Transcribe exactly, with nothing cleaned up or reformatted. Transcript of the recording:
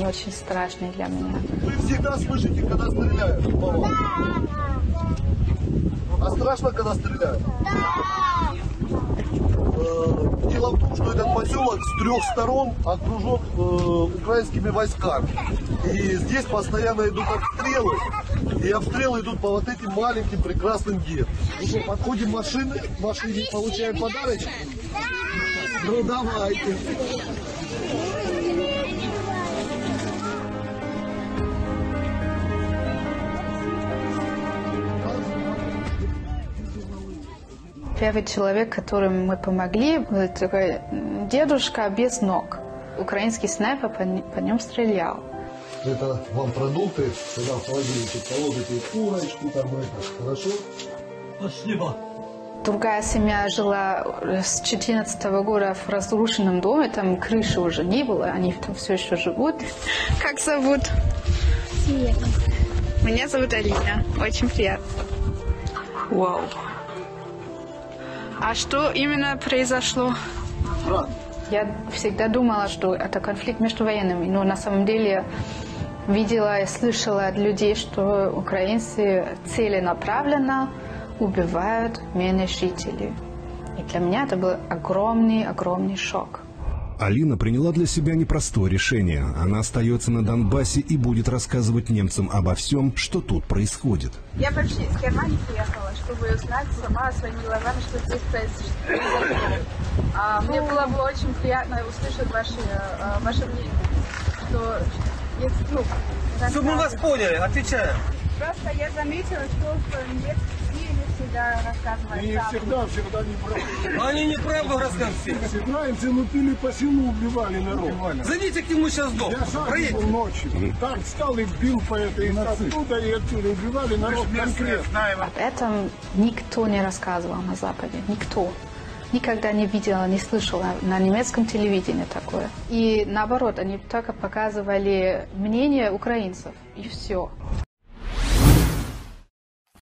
очень страшный для меня. Вы всегда слышите, когда стреляют по вам? А страшно, когда стреляют? Дело в том, что этот поселок с трех сторон окружен э, украинскими войсками. И здесь постоянно идут обстрелы. И обстрелы идут по вот этим маленьким прекрасным гетам. Уже подходим машины, машине получаем подарочки. Ну давайте. Первый человек, которому мы помогли, был такой дедушка без ног. Украинский снайпер по, по нем стрелял. Это вам продукты, когда в холодильнике положите курочку, там это, хорошо? Спасибо. Другая семья жила с две тысячи четырнадцатого года в разрушенном доме, там крыши уже не было, они там все еще живут. Как зовут? Света. Меня зовут Алина, очень приятно. Вау. А что именно произошло? Я всегда думала, что это конфликт между военными, но на самом деле видела и слышала от людей, что украинцы целенаправленно убивают мирных жителей. И для меня это был огромный-огромный шок. Алина приняла для себя непростое решение. Она остается на Донбассе и будет рассказывать немцам обо всем, что тут происходит. Я вообще из Германии приехала, чтобы узнать сама своими глазами, что здесь произошло. А, мне было бы очень приятно услышать ваши, ваше мнение. Что есть, ну, чтобы мы вас поняли, отвечаю. Просто я заметила, что в немецких не всегда рассказывают. Не всегда, всегда неправда. Они неправду рассказывают. Украинцы лупили по селу, убивали народ. Зайдите к нему сейчас в дом. Я сам был ночью. Так встал и бил по этой оттуда и отсюда. Убивали народ конкретно. Об этом никто не рассказывал на Западе. Никто. Никогда не видела, не слышала на немецком телевидении такое. И наоборот, они только показывали мнение украинцев. И все.